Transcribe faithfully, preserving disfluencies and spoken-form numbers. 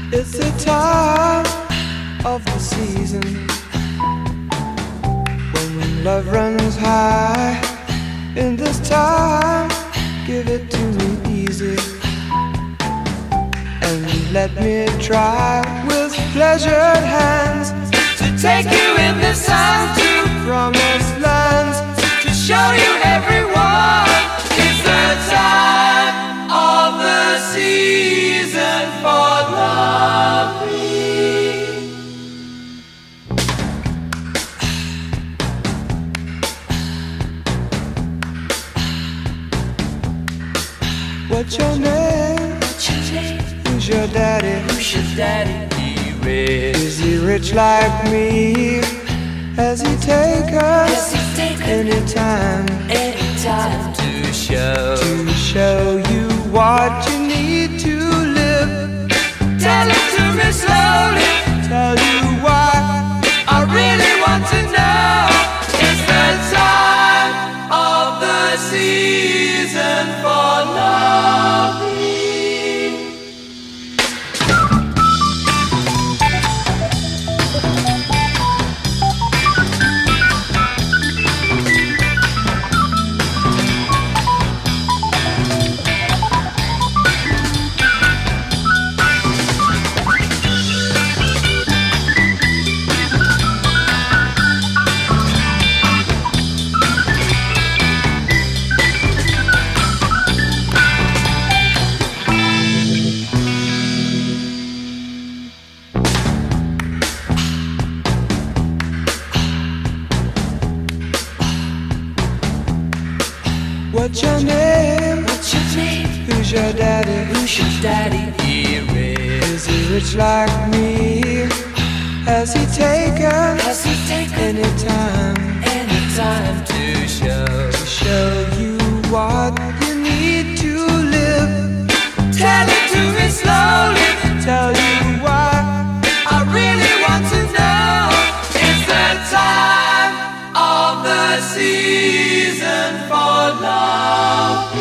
It's the time of the season when love runs high. In this time, give it to me easy and let me try with pleasured hands to take you in the sun to promised lands, to show you everyone. It's the time of the season for loving. What's your name? What's your name? Who's your daddy? Who's your daddy? He rich. Is he rich like me? Has he take us Has he take anytime? Anytime to show To show you what you need to live. Tell it to me slowly. Tell you why I really want to know. It's the time of the season for loving. What's your name? What's your name? Who's your daddy? Who's your daddy? He rich. Is he rich like me? Has he taken Has he taken anytime anytime to show to show you what you need to live? Tell it to me slowly. Tell you why I really want to know. It's the time of the season for love.